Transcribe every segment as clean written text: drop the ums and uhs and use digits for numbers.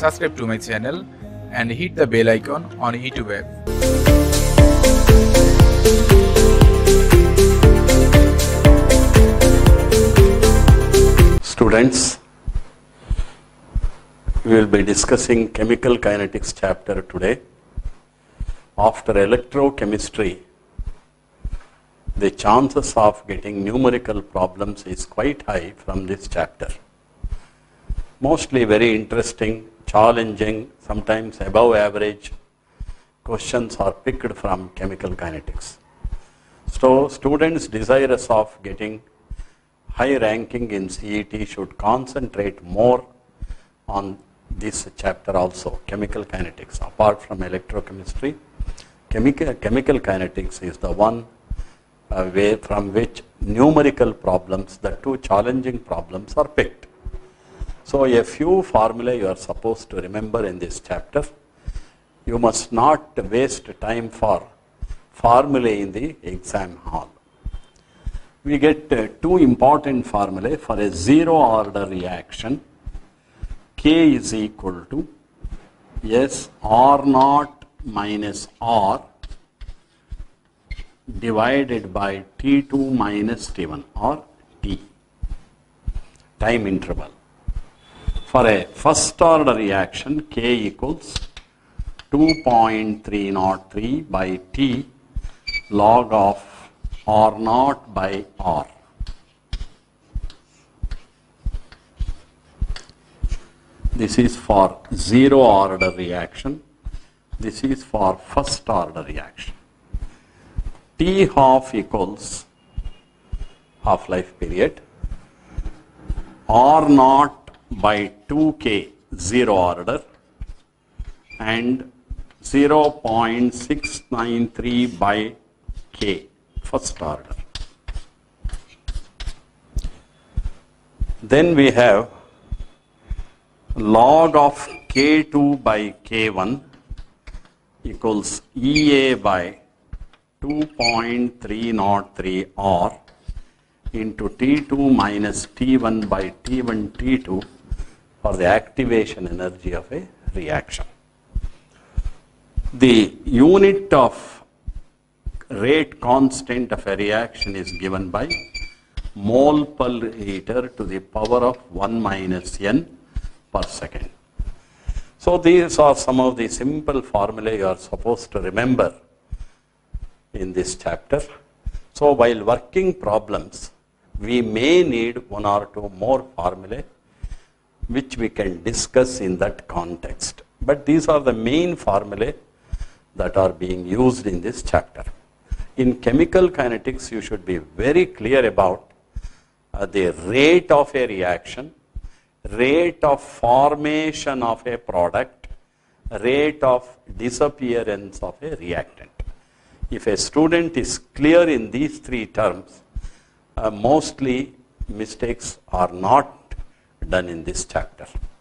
subscribe to my channel and hit the bell icon on YouTube app. Students, we will be discussing chemical kinetics chapter today. After electrochemistry, the chances of getting numerical problems is quite high from this chapter. Mostly very interesting, challenging, sometimes above average questions are picked from chemical kinetics. So students desirous of getting high ranking in CET should concentrate more on this chapter also, chemical kinetics. Apart from electrochemistry, chemical kinetics is the one way from which numerical problems, the two challenging problems, are picked. So a few formulae you are supposed to remember in this chapter. You must not waste time for formulae in the exam hall. We get two important formulae for a zero order reaction. K is equal to S R naught minus R divided by T2 minus T1 or T, time interval. For a first order reaction, K equals 2.303 by T log of R naught by R. This is for zero order reaction. This is for first order reaction. T half equals half-life period. R naught by 2K zero order and 0.693 by K first order. Then we have log of K2 by K1 equals EA by 2.303 R into T2 minus T1 by T1 T2 for the activation energy of a reaction. The unit of rate constant of a reaction is given by mole per liter to the power of 1 minus n per second. So these are some of the simple formulae you are supposed to remember in this chapter. So while working problems, we may need one or two more formulae which we can discuss in that context. But these are the main formulae that are being used in this chapter. In chemical kinetics, you should be very clear about the rate of a reaction, rate of formation of a product, rate of disappearance of a reactant. If a student is clear in these three terms, mostly mistakes are not done in this chapter.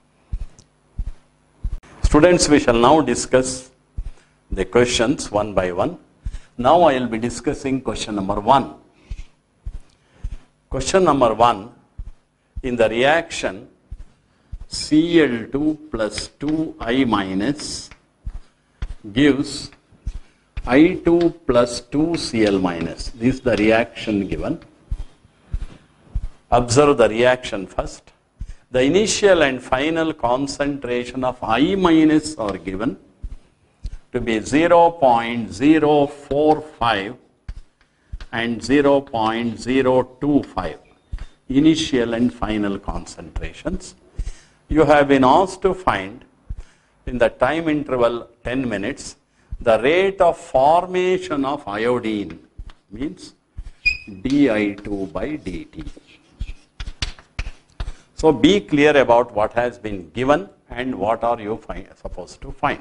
Students, we shall now discuss the questions one by one. Now I will be discussing question number 1. Question number 1, in the reaction Cl2 plus 2I minus gives I2 plus 2Cl minus. This is the reaction given. Observe the reaction first. The initial and final concentration of I minus are given to be 0.045 and 0.025, initial and final concentrations. You have been asked to find in the time interval 10 minutes the rate of formation of iodine, means di2 by dt. So be clear about what has been given and what are you supposed to find.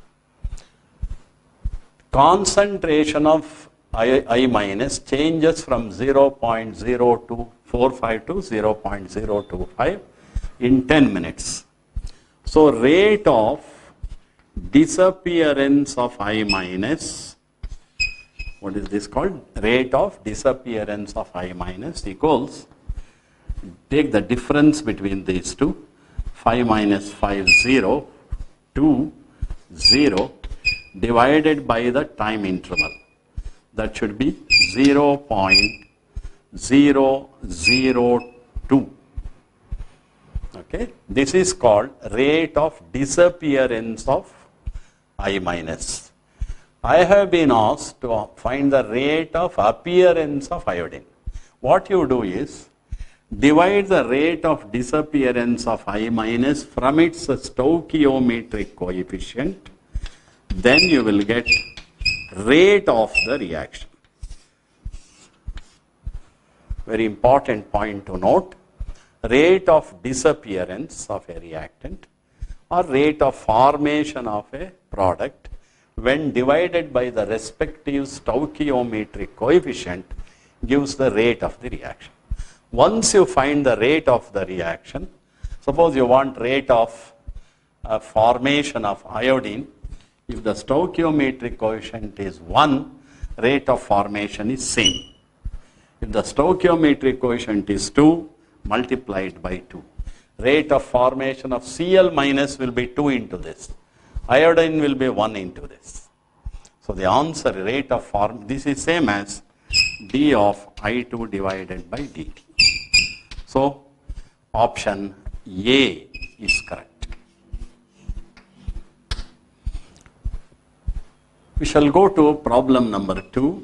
Concentration of I minus changes from 0.0245 to 0.025 in 10 minutes. So rate of disappearance of I minus, what is this called? Rate of disappearance of I minus equals, take the difference between these two, 5 minus 5, 0, 2, 0 divided by the time interval. That should be 0.002. Okay, this is called rate of disappearance of I minus. I have been asked to find the rate of appearance of iodine. What you do is divide the rate of disappearance of I minus from its stoichiometric coefficient, then you will get rate of the reaction. Very important point to note. Rate of disappearance of a reactant or rate of formation of a product when divided by the respective stoichiometric coefficient gives the rate of the reaction. Once you find the rate of the reaction, suppose you want rate of formation of iodine, if the stoichiometric coefficient is 1, rate of formation is same. If the stoichiometric coefficient is 2, multiplied by 2. Rate of formation of Cl minus will be 2 into this. Iodine will be 1 into this. So the answer rate of form, this is same as d of I2 divided by dt. So option A is correct. We shall go to problem number 2.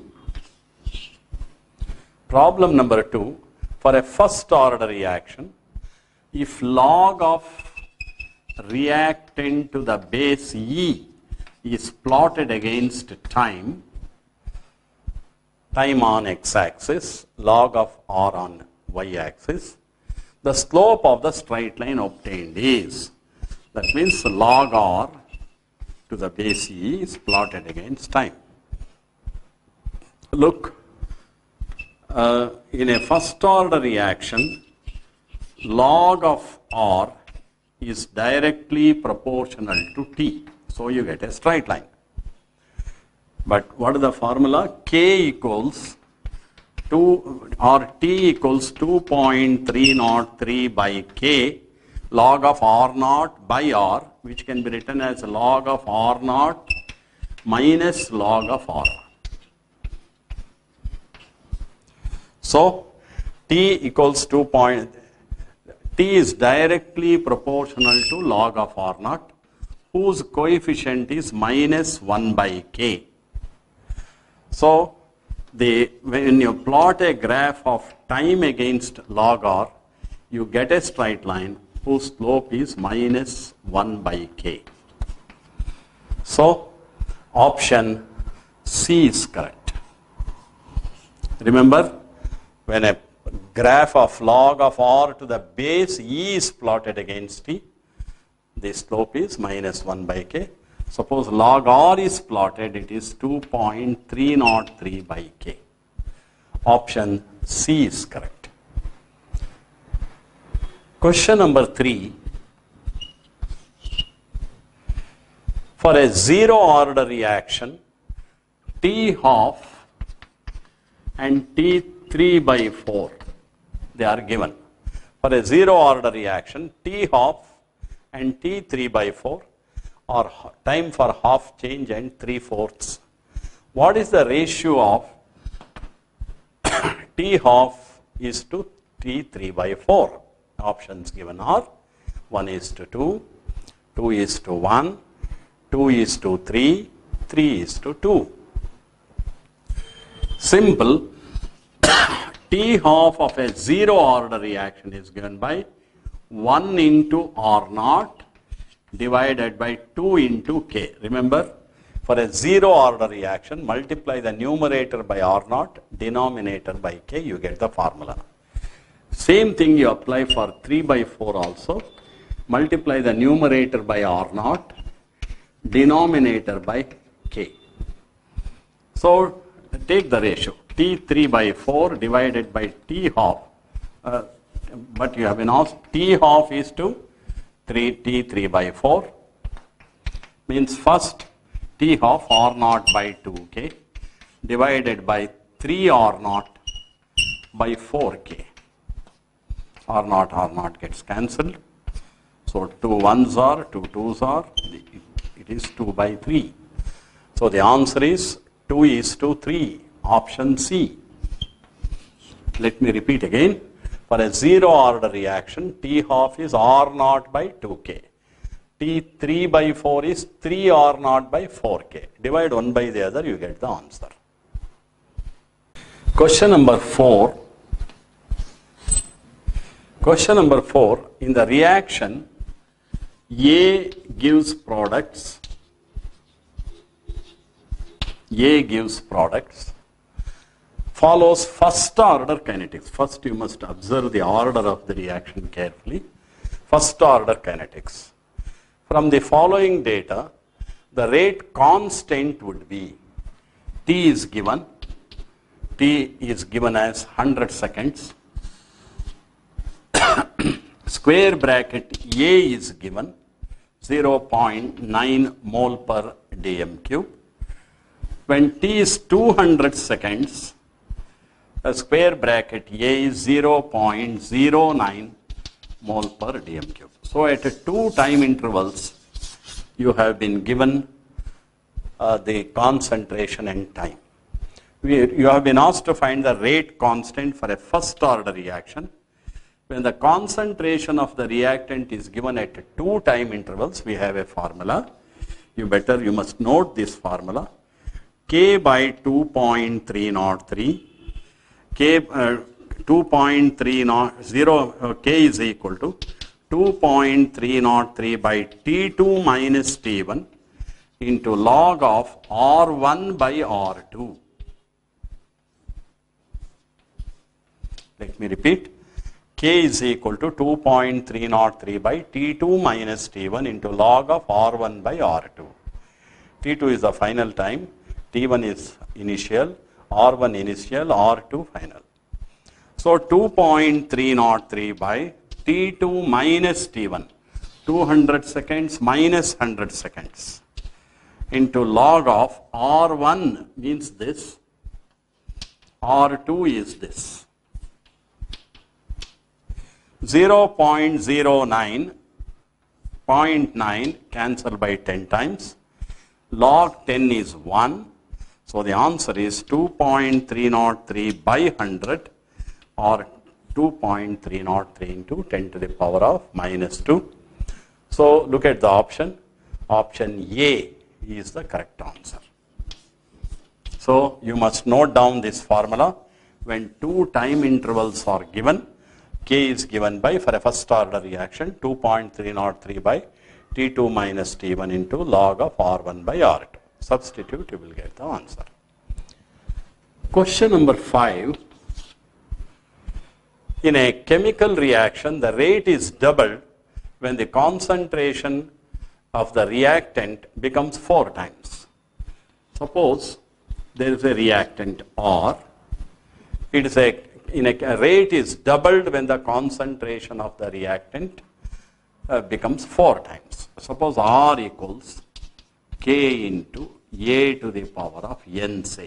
Problem number 2, for a first order reaction, if log of reactant to the base E is plotted against time on x-axis, log of R on y-axis, the slope of the straight line obtained is, that means log R to the base E is plotted against time. Look, in a first order reaction, log of R is directly proportional to T. So you get a straight line. But what is the formula? K equals 2 or T equals 2.303 by K log of R naught by R, which can be written as log of R naught minus log of R. So T equals 2. T is directly proportional to log of R naught, whose coefficient is minus 1 by K. So when you plot a graph of time against log R, you get a straight line whose slope is minus 1 by K. So option C is correct. Remember, when a graph of log of R to the base E is plotted against T, the slope is minus 1 by K. Suppose log R is plotted, it is 2.303 by K. Option C is correct. Question number 3. For a zero order reaction, T half and T3 by 4, they are given. For a zero order reaction, T half and T3 by 4 or time for half change and 3/4. What is the ratio of T half is to T3 by 4? Options given are 1:2, 2:1, 2:3, 3:2. Simple. T half of a zero order reaction is given by 1 into R naught divided by 2 into K. Remember, for a zero order reaction, multiply the numerator by R naught, denominator by K, you get the formula. Same thing you apply for 3 by 4 also. Multiply the numerator by R naught, denominator by K. So take the ratio. T3 by 4 divided by T half. But you have been asked, T half is to T3 by 4. Means first T half R naught by 2K divided by 3 R naught by 4K. R naught gets cancelled. So 2 1s are, 2 2s are, it is 2 by 3. So the answer is 2 is to 3, option C. Let me repeat again. For a zero order reaction, T half is R naught by 2K. T 3 by 4 is 3 R naught by 4K. Divide one by the other, you get the answer. Question number 4. Question number 4. In the reaction, A gives products. A gives products. Follows first order kinetics. First you must observe the order of the reaction carefully. First order kinetics. From the following data, the rate constant would be T is given. T is given as 100 seconds. Square bracket A is given 0.9 mole per dm cube. When T is 200 seconds, the square bracket A is 0.09 mole per dm cube. So at 2 time intervals, you have been given the concentration and time. You have been asked to find the rate constant for a first order reaction. When the concentration of the reactant is given at 2 time intervals, we have a formula. You must note this formula. K by 2.303. K 2.300 K is equal to 2.303 by T2 minus T1 into log of R1 by R2. Let me repeat. K is equal to 2.303 by T2 minus T1 into log of R1 by R2. T2 is the final time, T1 is initial, R1 initial, R2 final. So 2.303 by T2 minus T1, 200 seconds minus 100 seconds into log of R1 means this, R2 is this. 0.09, 0.9 cancel by 10 times. Log 10 is 1. So the answer is 2.303 by 100 or 2.303 into 10 to the power of minus 2. So look at the option. Option A is the correct answer. So you must note down this formula. When 2 time intervals are given, K is given by, for a first order reaction, 2.303 by T2 minus T1 into log of R1 by R2. Substitute, you will get the answer. Question number 5. In a chemical reaction, the rate is doubled when the concentration of the reactant becomes 4 times. Suppose there is a reactant R. It is a rate is doubled when the concentration of the reactant becomes 4 times. Suppose R equals K into A to the power of N, say.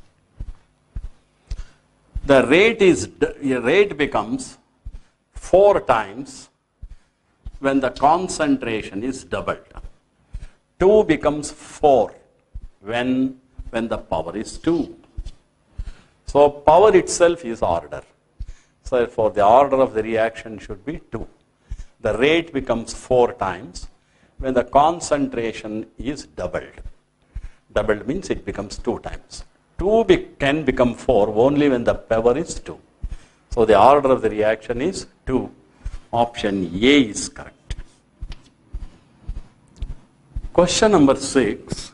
The rate becomes 4 times when the concentration is doubled. 2 becomes 4 when the power is 2. So power itself is order. So therefore the order of the reaction should be 2. The rate becomes 4 times when the concentration is doubled. Doubled means it becomes 2 times. 2 can become 4 only when the power is 2. So the order of the reaction is 2. Option A is correct. Question number 6.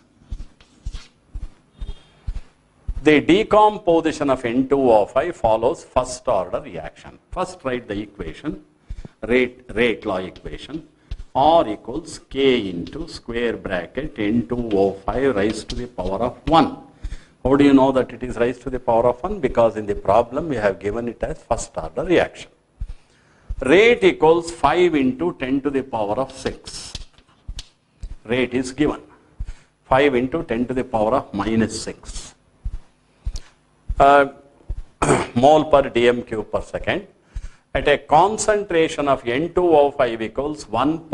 The decomposition of N2O5 follows first order reaction. First write the equation, rate law equation. R equals K into square bracket N2O5 raised to the power of 1. How do you know that it is raised to the power of 1? Because in the problem we have given it as first order reaction. Rate equals 5 into 10 to the power of 6. Rate is given. 5 into 10 to the power of minus 6. Mole per dm cube per second. at a concentration of N2O5 equals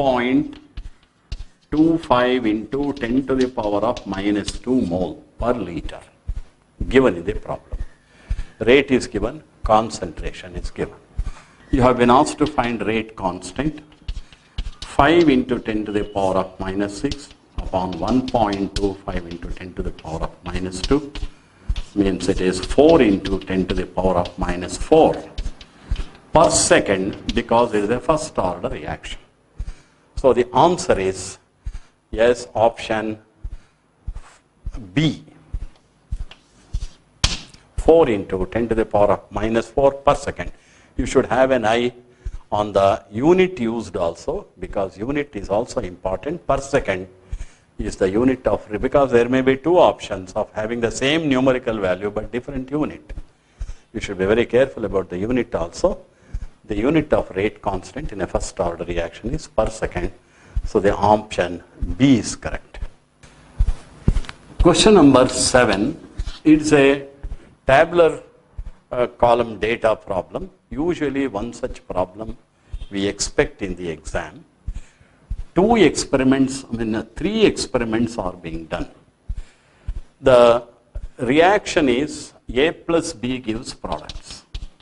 1.25 into 10 to the power of minus 2 mole per liter, given in the problem. Rate is given, concentration is given. You have been asked to find rate constant. 5 into 10 to the power of minus 6 upon 1.25 into 10 to the power of minus 2 means it is 4 into 10 to the power of minus 4 per second, because it is a first order reaction. So the answer is yes, option B. 4 into 10 to the power of minus 4 per second. You should have an eye on the unit used also, because unit is also important. Per second is the unit of, because there may be two options of having the same numerical value but different unit. You should be very careful about the unit also. The unit of rate constant in a first order reaction is per second. So the option B is correct. Question number 7. It's a tabular column data problem. Usually one such problem we expect in the exam. Three experiments are being done. The reaction is A plus B gives products.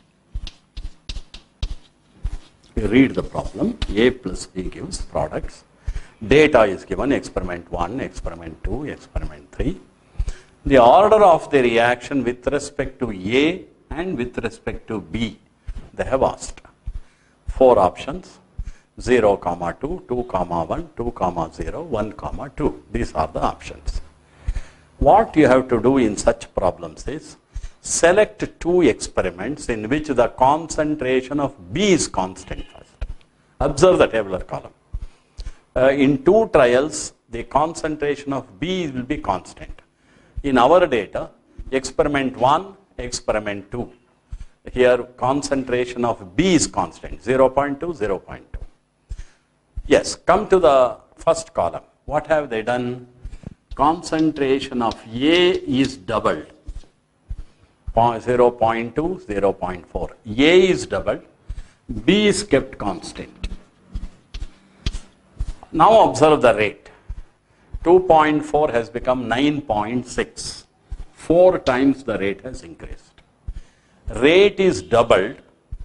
You read the problem. A plus B gives products. Data is given, experiment 1, experiment 2, experiment 3. The order of the reaction with respect to A and with respect to B, they have asked. 4 options, 0, 2, 2, 1, 2, 0, 1, 2. These are the options. What you have to do in such problems is select 2 experiments in which the concentration of B is constant first. Observe the tabular column. In 2 trials, the concentration of B will be constant. In our data, experiment 1, experiment 2. Here concentration of B is constant, 0.2, 0.2. Yes, come to the first column. What have they done? Concentration of A is doubled, 0.2, 0.4. A is doubled, B is kept constant. Now observe the rate. 2.4 has become 9.6. 4 times the rate has increased. Rate is doubled.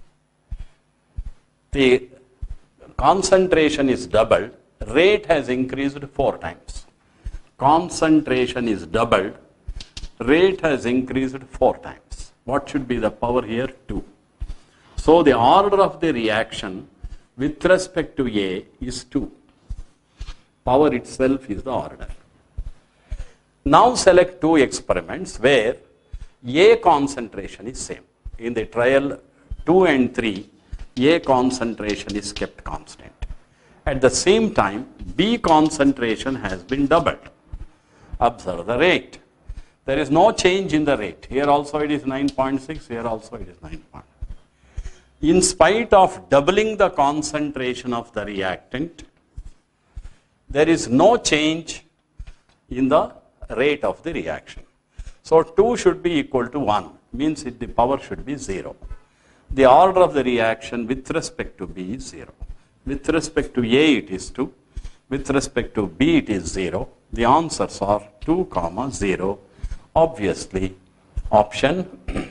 The concentration is doubled. Rate has increased 4 times. Concentration is doubled. Rate has increased 4 times. What should be the power here? 2. So the order of the reaction with respect to A is 2. Power itself is the order. Now select 2 experiments where A concentration is same. In the trial 2 and 3, A concentration is kept constant. At the same time, B concentration has been doubled. Observe the rate. There is no change in the rate. Here also it is 9.6, here also it is 9. In spite of doubling the concentration of the reactant, there is no change in the rate of the reaction. So 2 should be equal to 1, means the power should be 0. The order of the reaction with respect to B is 0. With respect to A it is 2. With respect to B it is 0. The answers are 2, 0. Obviously, option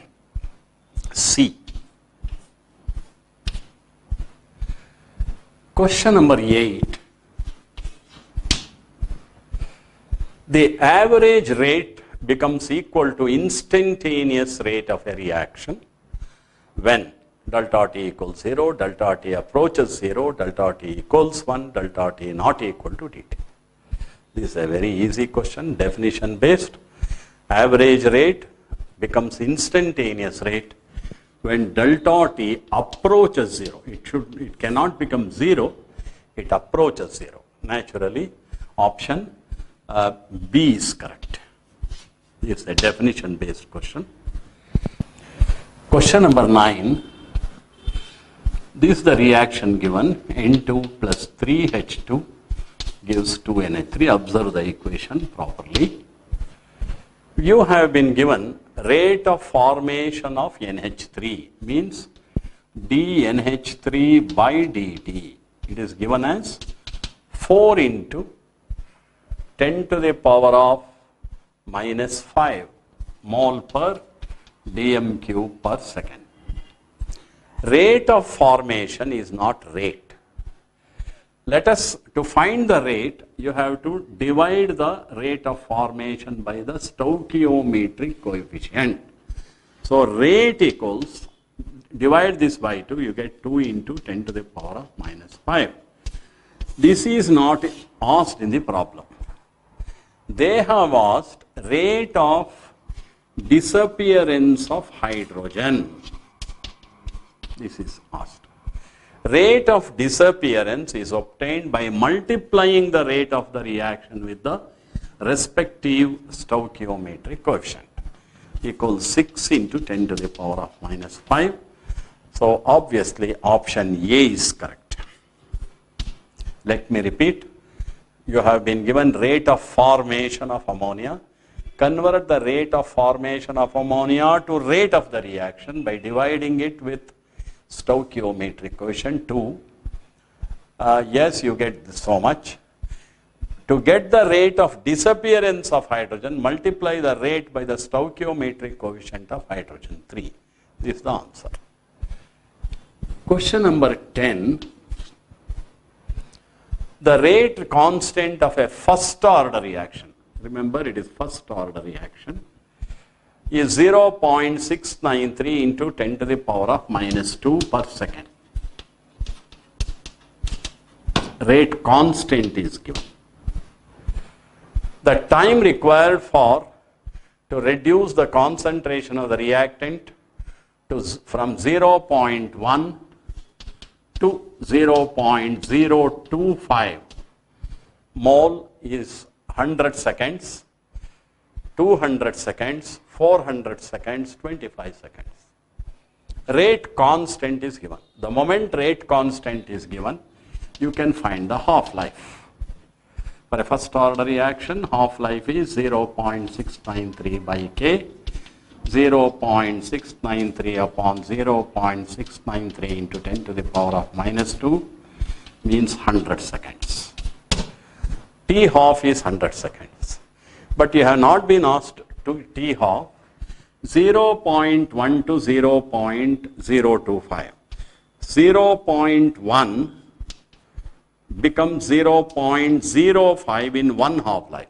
C. Question number 8. The average rate becomes equal to instantaneous rate of a reaction when delta T equals 0, delta T approaches 0, delta T equals 1, delta T not equal to dt. This is a very easy question, definition based. Average rate becomes instantaneous rate when delta T approaches 0. It cannot become 0, it approaches 0. Naturally, option B is correct. It's a definition based question. Question number 9. This is the reaction given. N2 plus 3H2 gives 2NH3. Observe the equation properly. You have been given rate of formation of NH3, means dNH3 by dt. It is given as 4 into 10 to the power of minus 5 mole per dm cube per second. Rate of formation is not rate. Let us, to find the rate, you have to divide the rate of formation by the stoichiometric coefficient. So rate equals, divide this by 2, you get 2 into 10 to the power of minus 5. This is not asked in the problem. They have asked rate of disappearance of hydrogen. This is asked. Rate of disappearance is obtained by multiplying the rate of the reaction with the respective stoichiometric coefficient, equals 6 into 10 to the power of minus 5. So obviously option A is correct. Let me repeat. You have been given rate of formation of ammonia. Convert the rate of formation of ammonia to rate of the reaction by dividing it with stoichiometric coefficient 2. Yes, you get so much. To get the rate of disappearance of hydrogen, multiply the rate by the stoichiometric coefficient of hydrogen 3. This is the answer. Question number 10. The rate constant of a first order reaction, remember it is first order reaction, is 0.693 into 10 to the power of minus 2 per second. Rate constant is given. The time required to reduce the concentration of the reactant from 0.1 to 0.025 mole is 100 seconds, 200 seconds, 400 seconds, 25 seconds. Rate constant is given. The moment rate constant is given, you can find the half-life. For a first order reaction, half-life is 0.693 by K. 0.693 upon 0.693 into 10 to the power of minus 2 means 100 seconds. T half is 100 seconds. But you have not been asked to T half 0.1 to 0.025. 0.1 becomes 0.05 in one half-life.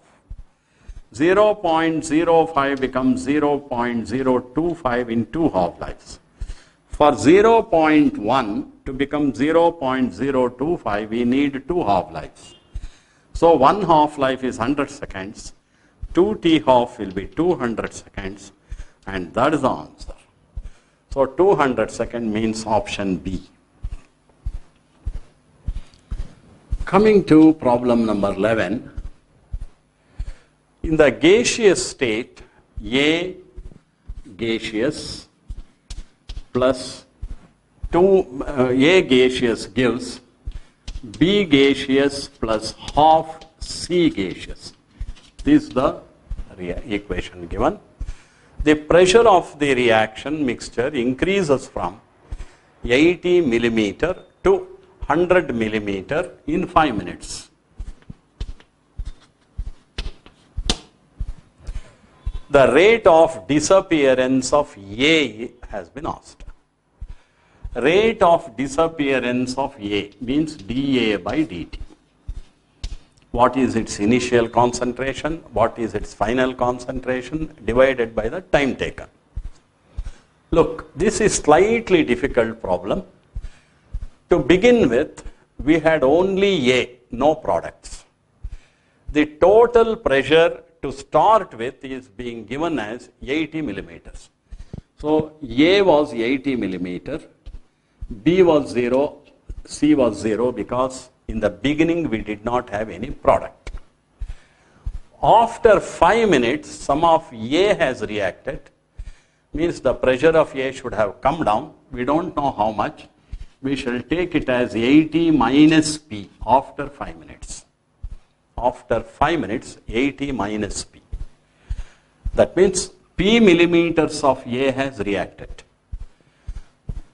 0.05 becomes 0.025 in two half-lives. For 0.1 to become 0.025, we need two half-lives. So one half-life is 100 seconds, 2 T half will be 200 seconds, and that is the answer. So 200 seconds means option B. Coming to problem number 11. In the gaseous state, A gaseous plus A gaseous gives B gaseous plus half C gaseous. This is the equation given. The pressure of the reaction mixture increases from 80 millimeter to 100 millimeter in 5 minutes. The rate of disappearance of A has been asked. Rate of disappearance of A means dA by dt. What is its initial concentration? What is its final concentration? Divided by the time taken. Look, this is slightly difficult problem. To begin with, we had only A, no products. The total pressure to start with is being given as 80 millimeters. So A was 80 millimeter, B was 0, C was 0 because in the beginning we did not have any product. After 5 minutes, some of A has reacted, means the pressure of A should have come down. We don't know how much. We shall take it as 80 minus P after 5 minutes. After 5 minutes, 80 minus P. That means P millimeters of A has reacted.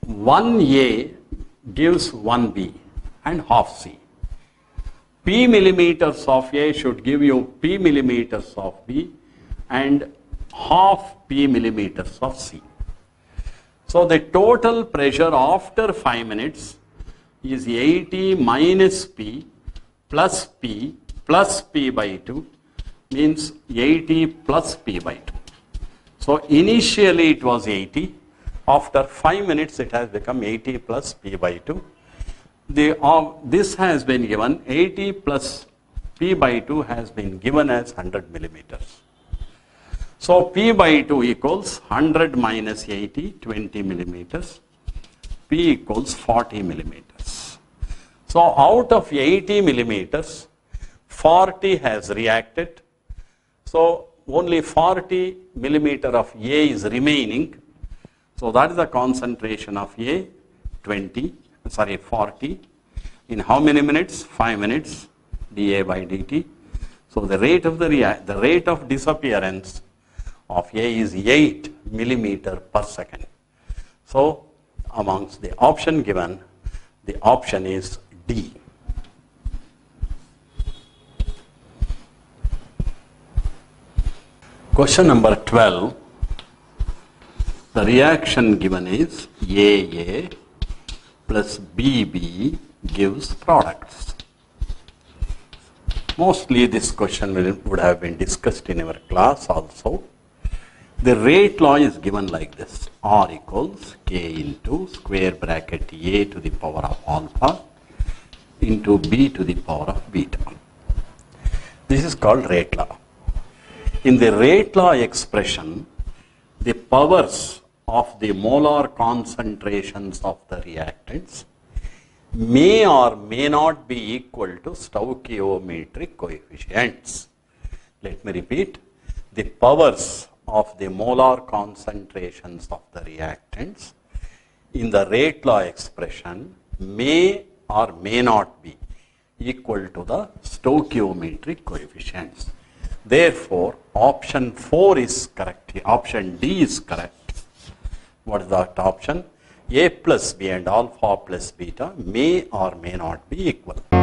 1A gives 1B and half C. P millimeters of A should give you P millimeters of B and half P millimeters of C. So the total pressure after 5 minutes is 80 minus P plus P plus P by 2 means 80 plus P by 2. So initially it was 80. After 5 minutes it has become 80 plus P by 2. This has been given 80 plus P by 2 has been given as 100 millimeters. So P by 2 equals 100 minus 80, 20 millimeters. P equals 40 millimeters. So out of 80 millimeters, 40 has reacted. So only 40 millimeter of A is remaining. So that is the concentration of A, 40. In how many minutes? 5 minutes, dA by dt. So the rate of disappearance of A is 8 millimeter per second. So amongst the option given, the option is D. Question number 12. The reaction given is AA plus BB gives products. Mostly this question would have been discussed in our class also. The rate law is given like this. R equals K into square bracket A to the power of alpha into B to the power of beta. This is called rate law. In the rate law expression, the powers of the molar concentrations of the reactants may or may not be equal to stoichiometric coefficients. Let me repeat. The powers of the molar concentrations of the reactants in the rate law expression may or may not be equal to the stoichiometric coefficients. Therefore, option 4 is correct. Option D is correct. What is that option? A plus B and alpha plus beta may or may not be equal.